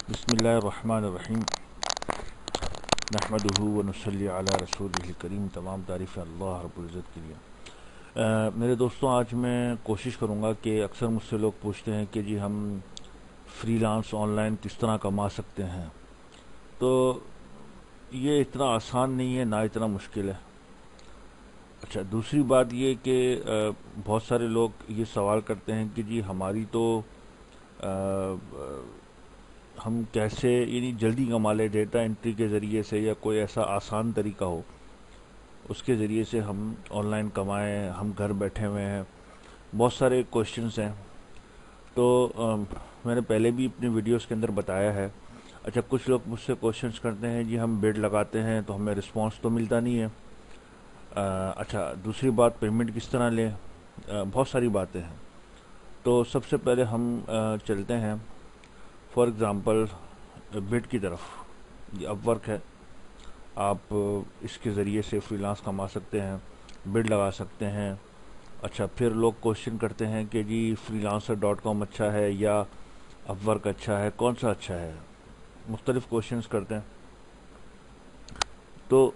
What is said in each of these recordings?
بسم اللہ الرحمن الرحیم نحمدہ ونصلی علی رسولہ الکریم. تمام تعریف اللہ رب العزت کے لیے. میرے دوستوں، آج میں کوشش کروں گا کہ اکثر مجھ سے لوگ پوچھتے ہیں کہ جی ہم فری لانس آن لائن کس طرح کما سکتے ہیں. تو یہ اتنا آسان نہیں ہے، نہ اتنا مشکل ہے. اچھا، دوسری بات یہ کہ بہت سارے لوگ یہ سوال کرتے ہیں کہ جی ہماری تو ہم کیسے یعنی جلدی کما لیں، ڈیٹا انٹری کے ذریعے سے یا کوئی ایسا آسان طریقہ ہو اس کے ذریعے سے ہم آن لائن کمائیں، ہم گھر بیٹھے ہوئے ہیں. بہت سارے کوشچنس ہیں. تو میں نے پہلے بھی اپنی ویڈیوز کے اندر بتایا ہے. اچھا، کچھ لوگ مجھ سے کوشچنس کرتے ہیں جی ہم بیڈ لگاتے ہیں تو ہمیں رسپانس تو ملتا نہیں ہے. اچھا، دوسری بات پیمنٹ کس طرح لیں. بہت ساری باتیں ہیں. تو سب سے پہلے ہم چلتے ہیں فار ایگزامپل بڈ کی طرف. یہ اپ ورک ہے، آپ اس کے ذریعے سے فری لانس کما سکتے ہیں، بڈ لگا سکتے ہیں. اچھا، پھر لوگ کوشچن کرتے ہیں کہ جی فری لانسر .com اچھا ہے یا اپ ورک اچھا ہے، کون سا اچھا ہے. مختلف کوشچنس کرتے ہیں. تو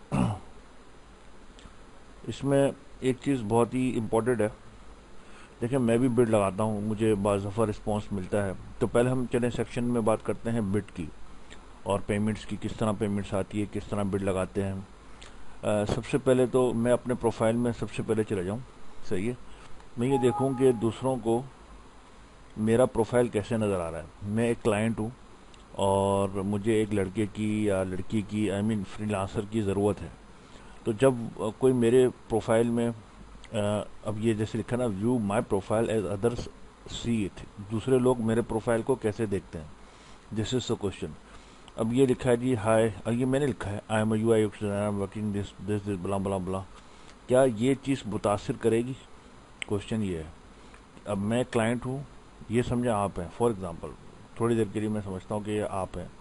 اس میں ایک چیز بہت ہی امپورٹنٹ ہے. دیکھیں، میں بھی بڈ لگاتا ہوں، مجھے بعض دفعہ رسپانس ملتا ہے. تو پہلے ہم چلیں سیکشن میں بات کرتے ہیں بڈ کی اور پیمنٹس کی، کس طرح پیمنٹس آتی ہے، کس طرح بڈ لگاتے ہیں. سب سے پہلے تو میں اپنے پروفائل میں سب سے پہلے چلا جاؤں. صحیح ہے، میں یہ دیکھوں کہ دوسروں کو میرا پروفائل کیسے نظر آ رہا ہے. میں ایک کلائنٹ ہوں اور مجھے ایک لڑکے کی یا لڑکی کی فری لانسر کی ضرورت ہے. تو جب کوئی میرے پروفائل میں اب یہ جیسے لکھا نا، view my profile as others see it, دوسرے لوگ میرے پروفائل کو کیسے دیکھتے ہیں، دس از دا کوشچن. اب یہ لکھا ہے جی ہائے، اور یہ میں نے لکھا ہے I am a U I working this blah blah بلا. کیا یہ چیز متاثر کرے گی؟ کوشچن یہ ہے. اب میں کلائنٹ ہوں، یہ سمجھیں آپ ہیں فار ایگزامپل، تھوڑی دیر کے لیے میں سمجھتا ہوں کہ یہ آپ ہیں،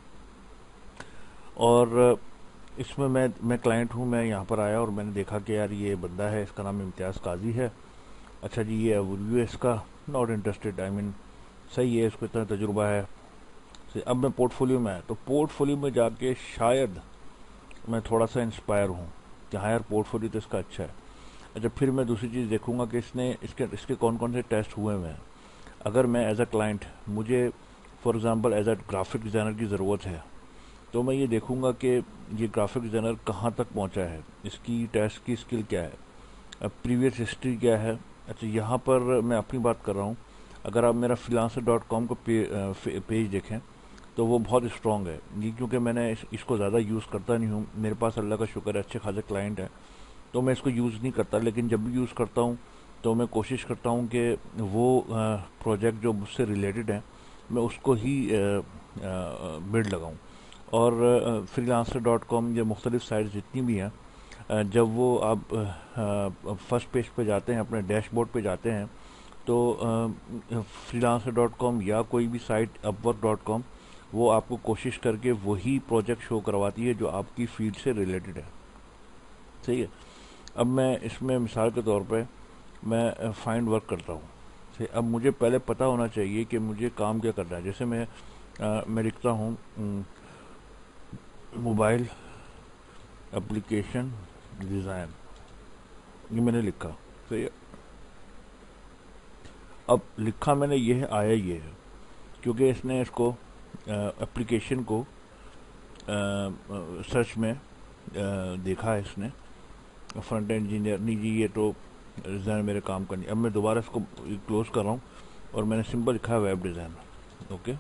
اور اس میں میں کلائنٹ ہوں. میں یہاں پر آیا اور میں نے دیکھا کہ یار یہ بندہ ہے، اس کا نام امتیاز قاضی ہے. اچھا جی، یہ اوورویو ہے اس کا، ناٹ انٹرسٹڈ. صحیح ہے، اس کو اتنا تجربہ ہے. اب میں پورٹ فولیو میں آیا تو پورٹ فولیو میں جا کے شاید میں تھوڑا سا انسپائر ہوں کہ ہاں یار پورٹ فولیو تو اس کا اچھا ہے. اچھا، پھر میں دوسری چیز دیکھوں گا کہ اس کے کون کون سے ٹیسٹ ہوئے ہوئے ہیں. اگر میں ایز اے کلائنٹ، مجھے for example as a graphic designer کی ضرورت ہے، تو میں یہ دیکھوں گا کہ یہ گرافک ڈیزائنر کہاں تک پہنچا ہے، اس کی ٹیسٹ کی اسکل کیا ہے، پریویس ہسٹری کیا ہے. اچھا، یہاں پر میں اپنی بات کر رہا ہوں. اگر آپ میرا freelancer.com کو پیج دیکھیں تو وہ بہت اسٹرانگ ہے. یہ کیونکہ میں نے اس کو زیادہ یوز کرتا نہیں ہوں، میرے پاس اللہ کا شکر ہے اچھے خاصے کلائنٹ ہیں، تو میں اس کو یوز نہیں کرتا. لیکن جب بھی یوز کرتا ہوں تو میں کوشش کرتا ہوں کہ وہ پروجیکٹ جو مجھ سے ریلیٹڈ ہیں میں اس کو ہی بلڈ لگاؤں. اور freelancer.com یا مختلف سائٹس جتنی بھی ہیں، جب وہ آپ فرسٹ پیج پہ جاتے ہیں، اپنے ڈیش بورڈ پہ جاتے ہیں، تو freelancer.com یا کوئی بھی سائٹ upwork.com وہ آپ کو کوشش کر کے وہی پروجیکٹ شو کرواتی ہے جو آپ کی فیلڈ سے ریلیٹڈ ہے. صحیح ہے. اب میں اس میں مثال کے طور پہ میں فائنڈ ورک کرتا ہوں. اب مجھے پہلے پتہ ہونا چاہیے کہ مجھے کام کیا کرنا ہے. جیسے میں لکھتا ہوں موبائل اپلیکیشن ڈیزائن، یہ میں نے لکھا. صحیح ہے. اب لکھا میں نے، یہ آیا یہ ہے کیونکہ اس نے اس کو اپلیکیشن کو سرچ میں دیکھا ہے. اس نے فرنٹ انجینئر نہیں جی، یہ تو ڈیزائن میرے کام کا نہیں. اب میں دوبارہ اس کو کلوز کر رہا ہوں اور میں نے سمپل لکھا ہے web design. Okay,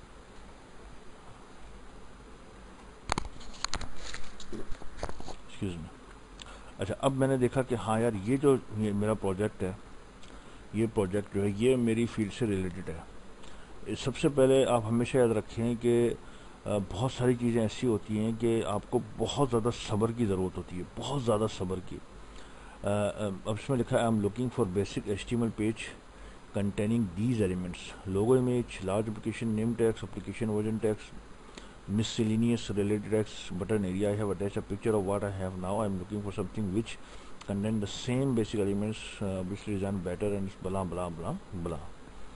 excuse me. اچھا، اب میں نے دیکھا کہ ہاں یار یہ جو میرا پروجیکٹ ہے، یہ پروجیکٹ جو ہے یہ میری فیلڈ سے ریلیٹڈ ہے. سب سے پہلے آپ ہمیشہ یاد رکھیں کہ بہت ساری چیزیں ایسی ہوتی ہیں کہ آپ کو بہت زیادہ صبر کی ضرورت ہوتی ہے، بہت زیادہ صبر کی. اب اس میں لکھا ہے I am looking for basic HTML page containing these elements: logo image, large application name text, application version text, miscellaneous related text, button area. I have attached a picture of what I have now. I am looking for something which contain the same basic elements, which design better and blah blah blah blah.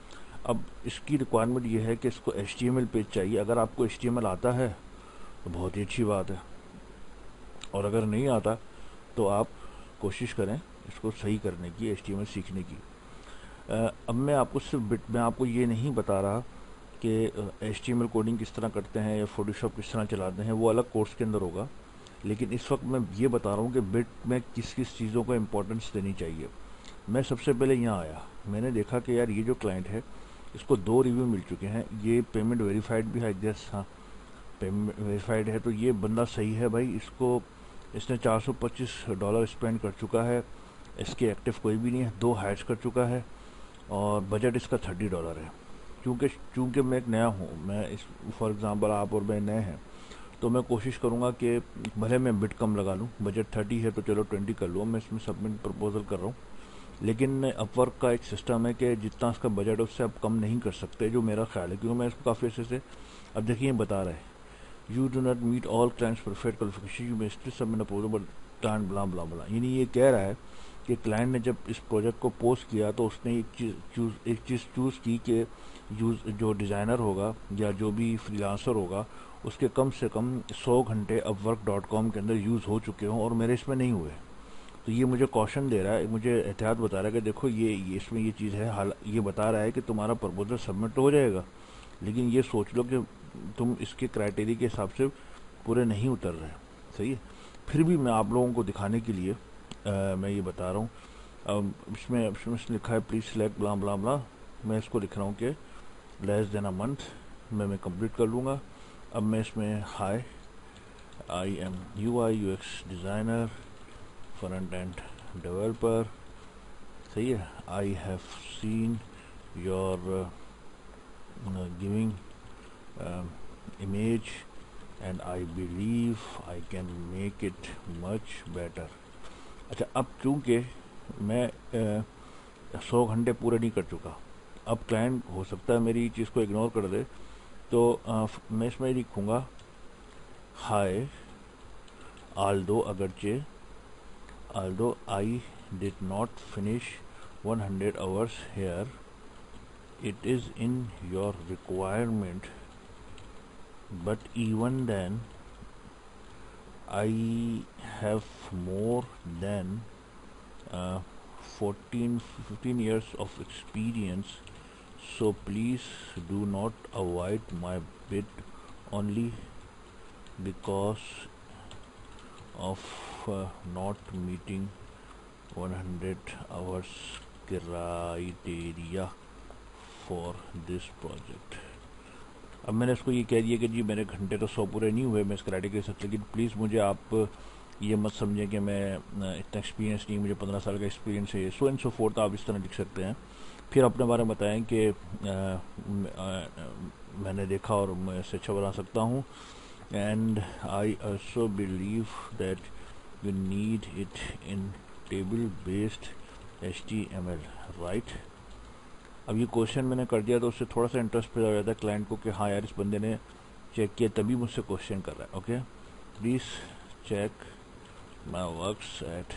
اب اس کی requirement یہ ہے کہ اس کو HTML page چاہیے. اگر آپ کو HTML آتا ہے تو بہت ہی اچھی بات ہے, اور اگر نہیں آتا تو آپ کوشش کریں اس کو صحیح کرنے کی, HTML سیکھنے کی. اب میں آپ کو میں آپ کو یہ نہیں بتا رہا کہ HTML کوڈنگ کس طرح کرتے ہیں یا فوٹوشاپ کس طرح چلاتے ہیں, وہ الگ کورس کے اندر ہوگا. لیکن اس وقت میں یہ بتا رہا ہوں کہ بٹ میں کس کس چیزوں کو امپورٹنس دینی چاہیے. میں سب سے پہلے یہاں آیا, میں نے دیکھا کہ یار یہ جو کلائنٹ ہے اس کو 2 ریویو مل چکے ہیں, یہ پیمنٹ ویریفائڈ بھی ہے, ہاں پیمنٹ ویریفائڈ ہے, تو یہ بندہ صحیح ہے بھائی. اس نے $425 اسپینڈ کر چکا ہے, اس کے ایکٹیو کوئی بھی نہیں ہے, 2 ہائرس کر چکا ہے, اور بجٹ اس کا $30 ہے. چونکہ میں ایک نیا ہوں, میں فار ایگزامپل آپ اور میں نئے ہیں, تو میں کوشش کروں گا کہ بھلے میں بٹ کم لگا لوں, بجٹ 30 ہے تو چلو 20 کر لوں, میں اس میں سبمٹ پرپوزل کر رہا ہوں. لیکن اپ ورک کا ایک سسٹم ہے کہ جتنا اس کا بجٹ ہے اس سے آپ کم نہیں کر سکتے, جو میرا خیال ہے, کیونکہ میں اس کو کافی عرصے سے, اب دیکھیے بتا رہا ہے you do not meet all clients perfect qualification you may still submit approval but client blah blah بلا. یعنی یہ کہہ رہا ہے کہ کلائنٹ نے جب اس پروجیکٹ کو پوسٹ کیا تو اس نے ایک چیز چوز کی کہ جو ڈیزائنر ہوگا یا جو بھی فری لانسر ہوگا اس کے کم سے کم 100 گھنٹے upwork.com کے اندر یوز ہو چکے ہوں, اور میرے اس میں نہیں ہوئے. تو یہ مجھے کوشن دے رہا ہے, مجھے احتیاط بتا رہا ہے کہ دیکھو یہ اس میں یہ چیز ہے, یہ بتا رہا ہے کہ تمہارا پرپوزل سبمٹ تو ہو جائے گا, لیکن یہ سوچ لو کہ تم اس کے کرائٹیریا کے حساب سے پورے نہیں اتر رہے. صحیح ہے, پھر بھی میں آپ لوگوں کو دکھانے کے لیے میں یہ بتا رہا ہوں. اس میں لکھا ہے پلیز سلیکٹ بلا بلا بلا, میں اس کو لکھ رہا ہوں کہ لیس دین اے منتھ میں کمپلیٹ کر لوں گا. اب میں اس میں hi I am UI/UX designer front end developer, صحیح ہے, I have seen your giving image and I believe I can make it much better. اچھا, اب چونکہ میں 100 گھنٹے پورے نہیں کر چکا, اب کلائنٹ ہو سکتا ہے میری چیز کو اگنور کر دے, تو میں اس میں لکھوں گا hi although I did not finish 100 hours here, it is in your requirement, but even then I have more than 15 years of experience, so please do not avoid my bid only because of not meeting 100 hours criteria for this project. اب میں نے اس کو یہ کہہ دیا کہ جی میرے گھنٹے تو 100 پورے نہیں ہوئے, میں اس کرائٹیریا کے ساتھ, لیکن پلیز مجھے آپ یہ مت سمجھیں کہ میں اتنا ایکسپیرینس نہیں, مجھے 15 سال کا ایکسپیرینس ہے, سو اینڈ سو فورتھ آپ اس طرح لکھ سکتے ہیں. پھر اپنے بارے میں بتائیں کہ میں نے دیکھا اور میں اس سے اچھا بنا سکتا ہوں, and I also believe that you need it in table based HTML, right. اب یہ کوشچن میں نے کر دیا تو اس سے تھوڑا سا انٹرسٹ پیدا ہو جاتا ہے کلائنٹ کو کہ ہاں یار اس بندے نے چیک کیا تبھی مجھ سے کوشچن کر رہا ہے. Okay, please check my works at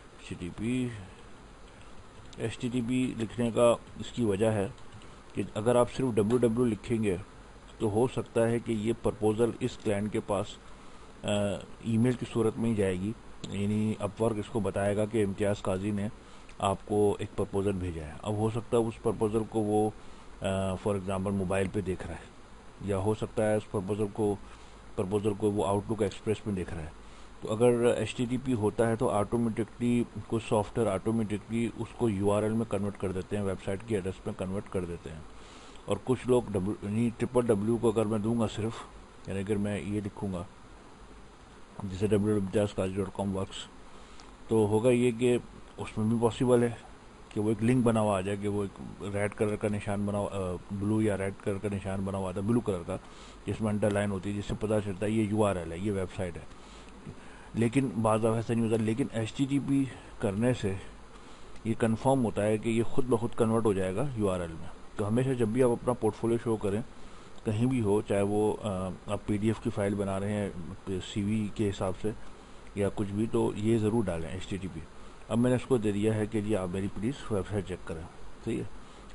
HTTP لکھنے کا اس کی وجہ ہے کہ اگر آپ صرف www لکھیں گے تو ہو سکتا ہے کہ یہ پرپوزل اس کلائنٹ کے پاس ای میل کی صورت میں ہی جائے گی, یعنی اپ ورک اس کو بتائے گا کہ امتیاز قاضی نے آپ کو ایک پرپوزل بھیجا ہے. اب ہو سکتا ہے اس پرپوزل کو وہ فار ایگزامپل موبائل پہ دیکھ رہا ہے, یا ہو سکتا ہے اس پرپوزل کو وہ آؤٹ لک ایکسپریس میں دیکھ رہا ہے. تو اگر HTTP ہوتا ہے تو آٹومیٹکلی کچھ سافٹ ویئر آٹومیٹکلی اس کو URL میں کنورٹ کر دیتے ہیں, ویب سائٹ کی ایڈریس میں کنورٹ کر دیتے ہیں. اور کچھ لوگ یعنی www کو اگر میں دوں گا صرف, یعنی اگر میں یہ لکھوں گا جیسے www.imtiazqazi.com works, تو ہوگا یہ کہ اس میں بھی پاسبل ہے کہ وہ ایک لنک بنا ہوا آ جائے کہ وہ ایک ریڈ کلر کا نشان بنا بلو یا ریڈ کلر کا نشان بنا ہوا تھا, بلو کلر کا, جس میں انڈر لائن ہوتی ہے, جس سے پتہ چلتا ہے یہ URL ہے, یہ ویب سائٹ ہے. لیکن بعض دفعہ ایسا نہیں ہوتا, لیکن HTTP کرنے سے یہ کنفرم ہوتا ہے کہ یہ خود بخود کنورٹ ہو جائے گا URL میں. تو ہمیشہ جب بھی آپ اپنا پورٹ فولیو شو کریں کہیں بھی ہو, چاہے وہ آپ PDF کی فائل بنا رہے ہیں CV کے حساب سے یا کچھ بھی, تو یہ ضرور ڈالیں HTTP. اب میں نے اس کو دے دیا ہے کہ جی آپ میری پلیز ویب سائٹ چیک کریں, صحیح ہے.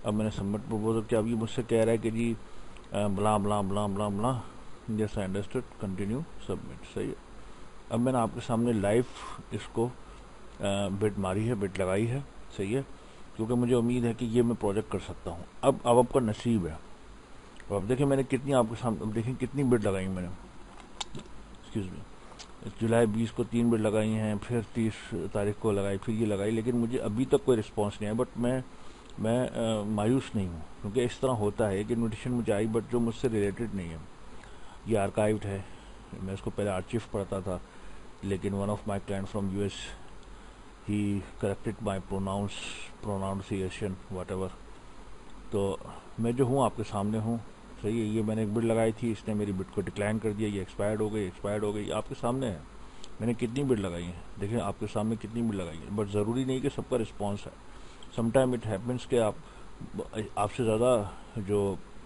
اب میں نے سبمٹ پروپوزل کیا. اب یہ مجھ سے کہہ رہا ہے کہ جی بلا blah blah blah blah. Yes I understood, continue submit. صحیح ہے. اب میں نے آپ کے سامنے لائیو اس کو بٹ ماری ہے, بٹ لگائی ہے. صحیح ہے, کیونکہ مجھے امید ہے کہ یہ میں پروجیکٹ کر سکتا ہوں. اب آپ کا نصیب ہے. اب دیکھیں میں نے کتنی آپ کے سامنے, اب دیکھیں کتنی بٹ لگائی میں نے. ایکسکیوز می, جولائی 20 کو 3 بٹ لگائی ہیں, پھر 30 تاریخ کو لگائی, پھر یہ لگائی, لیکن مجھے ابھی تک کوئی رسپانس نہیں ہے. بٹ میں مایوس نہیں ہوں, کیونکہ اس طرح ہوتا ہے کہ انویٹیشن مجھے آئی بٹ جو مجھ سے ریلیٹڈ نہیں ہے. یہ آرکائیوڈ ہے, میں اس کو پہلے آرچیو پڑھتا تھا, لیکن one of my client from U S he corrected my pronunciation whatever. تو میں جو ہوں آپ کے سامنے ہوں. صحیح ہے, یہ میں نے ایک بٹ لگائی تھی, اس نے میری بٹ کو ڈکلائن کر دیا, یہ ایکسپائرڈ ہو گئی. آپ کے سامنے ہے میں نے کتنی بٹ لگائی ہیں, دیکھیں آپ کے سامنے کتنی بٹ لگائی ہیں. بٹ ضروری نہیں کہ سب کا رسپانس ہے. سم ٹائم اٹ ہیپنس کہ آپ سے زیادہ جو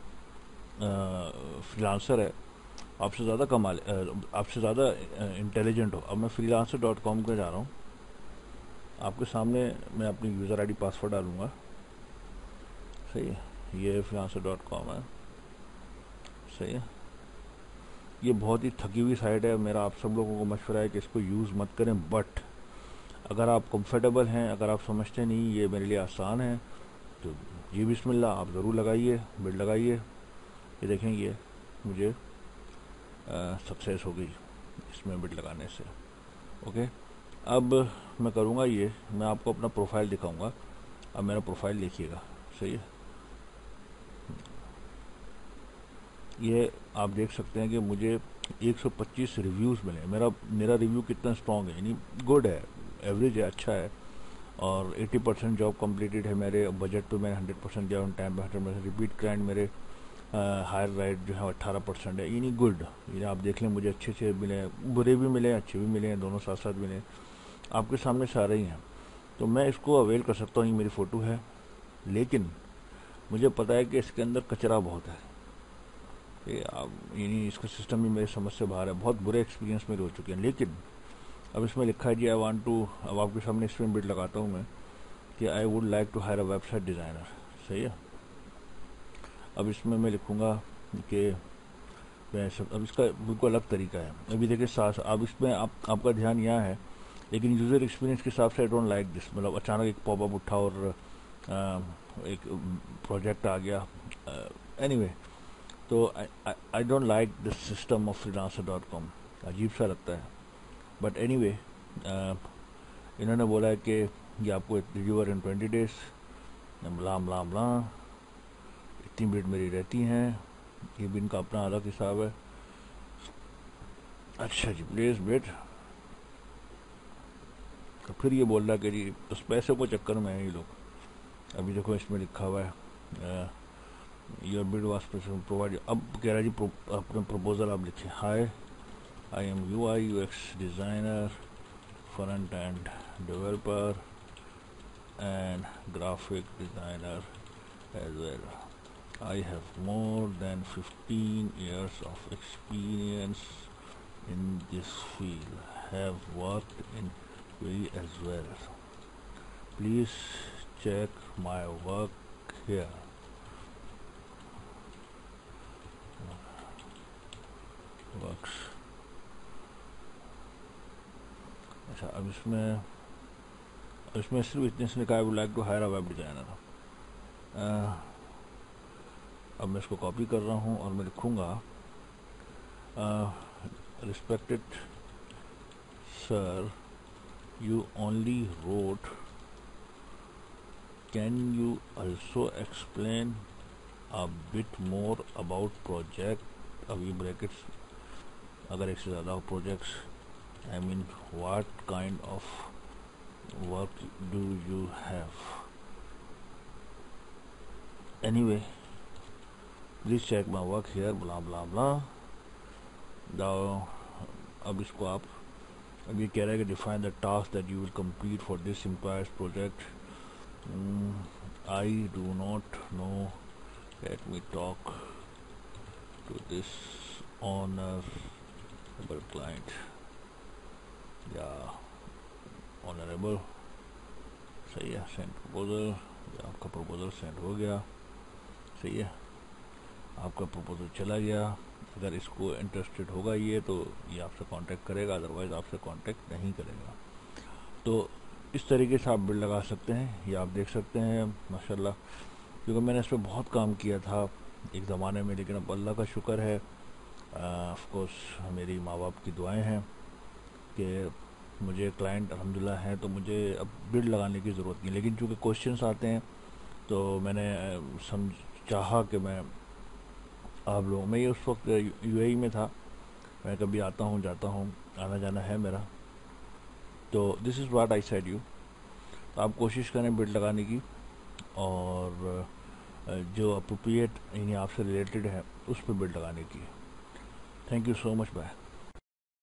فری لانسر ہے آپ سے زیادہ آپ سے زیادہ انٹیلیجنٹ ہو. اب میں freelancer.com پہ جا رہا ہوں. آپ کے سامنے میں اپنی یوزر آئی ڈی پاسورڈ ڈالوں گا. صحیح ہے, یہ freelancer.com ہے. صحیح ہے, یہ بہت ہی تھکی ہوئی سائٹ ہے. میرا آپ سب لوگوں کو مشورہ ہے کہ اس کو یوز مت کریں. بٹ اگر آپ کمفرٹیبل ہیں, اگر آپ سمجھتے نہیں یہ میرے لیے آسان ہے, تو جی بسم اللہ, آپ ضرور لگائیے, بٹ لگائیے. یہ دیکھیں یہ مجھے سکسیس ہو گئی اس میں بٹ لگانے سے. اوکے, اب میں کروں گا یہ, میں آپ کو اپنا پروفائل دکھاؤں گا. اب میرا پروفائل دیکھیے گا. صحیح ہے, یہ آپ دیکھ سکتے ہیں کہ مجھے 125 ریویوز ملے. میرا ریویو کتنا اسٹرانگ ہے, یعنی گڈ ہے, ایوریج ہے, اچھا ہے. اور 80% جاب کمپلیٹڈ ہے میرے. بجٹ پہ میں نے 100% دیا, ان ٹائم پہ 100%. ریپیٹ کلائنٹ میرے ہائر رائٹ جو ہے 18% ہے, یعنی گڈ. یعنی آپ دیکھ لیں مجھے اچھے ملے, برے بھی ملے, اچھے بھی ملے, دونوں ساتھ ساتھ ملے. آپ کے سامنے سارے ہی ہیں. تو میں اس کو اویل کر سکتا ہوں. یہ میری فوٹو ہے, لیکن مجھے پتہ ہے کہ اس کے اندر کچرا بہت ہے. یعنی اس کا سسٹم بھی میرے سمجھ سے باہر ہے. بہت برے ایکسپیرینس میرے ہو چکے ہیں. لیکن اب اس میں لکھا ہے جی آئی وانٹ ٹو, اب آپ کے سامنے اس میں بٹ لگاتا ہوں میں کہ I would like to hire a website designer. صحیح ہے, اب اس میں لکھوں گا کہ اب اس کا بالکل الگ طریقہ ہے. ابھی دیکھیں اب اس میں آپ کا دھیان یہاں ہے, لیکن یوزر ایکسپیرینس کے حساب سے آئی ڈونٹ لائک دس. مطلب اچانک ایک پاپ اپ اٹھا اور ایک پروجیکٹ آ گیا. اینی وے, تو I don't like this system of freelancer.com. عجیب سا لگتا ہے. بٹ اینی وے, انہوں نے بولا ہے کہ یہ آپ کو ڈیلیور ان 20 days. بلا بلا بلا, اتنی بٹ میری رہتی ہیں. یہ بھی ان کا اپنا الگ حساب ہے. اچھا جی, پلیز بٹ. تو پھر یہ بول رہا کہ جی اس پیسے کو چکر میں ہیں یہ لوگ. ابھی دیکھو اس میں لکھا ہوا ہے یور بڈ واز پرووائڈ. اب کہہ رہا ہے جی اپنا پروپوزل آپ لکھیں. Hi, I am UI/UX designer, front end developer and graphic designer as well. I have more than 15 years of experience in this field. Have worked in UAE as well. Please check my work here. Works. اچھا, اب اس میں صرف اتنے سے لکھا ہے I would like to hire a web designer. اب میں اس کو کاپی کر رہا ہوں اور میں لکھوں گا respected sir, you only wrote, can you also explain a bit more about project. اب یہ بریکٹس اگر ایک سے زیادہ ہو projects, I mean what kind of work do you have. Anyway, please check my work here, blah blah blah. اب اس کو آپ, اب یہ کہہ رہا ہے کہ define the task that you will complete for this employer's project. I do not know. Let me talk to this honorable client. Yeah, honorable. صحیح ہے, send proposal. آپ کا پروپوزل سینڈ ہو گیا، صحیح ہے، آپ کا پروپوزل چلا گیا. اگر اس کو انٹرسٹڈ ہوگا یہ تو یہ آپ سے کانٹیکٹ کرے گا، ادروائز آپ سے کانٹیکٹ نہیں کرے گا. تو اس طریقے سے آپ بل لگا سکتے ہیں. یہ آپ دیکھ سکتے ہیں ماشاءاللہ، کیونکہ میں نے اس پہ بہت کام کیا تھا ایک زمانے میں، لیکن اب اللہ کا شکر ہے، آف کورس میری ماں باپ کی دعائیں ہیں کہ مجھے کلائنٹ الحمدللہ ہیں، تو مجھے اب بل لگانے کی ضرورت نہیں. لیکن چونکہ کوشچنس آتے ہیں تو میں نے چاہا کہ میں آپ لوگوں میں، یہ اس وقت یو اے ای میں تھا، میں کبھی آتا ہوں جاتا ہوں، آنا جانا ہے میرا. تو this is what I said you. تو آپ کوشش کریں بل لگانے کی، اور جو اپروپریٹ یعنی آپ سے ریلیٹڈ ہے اس پہ بل لگانے کی. Thank you so much. Bye.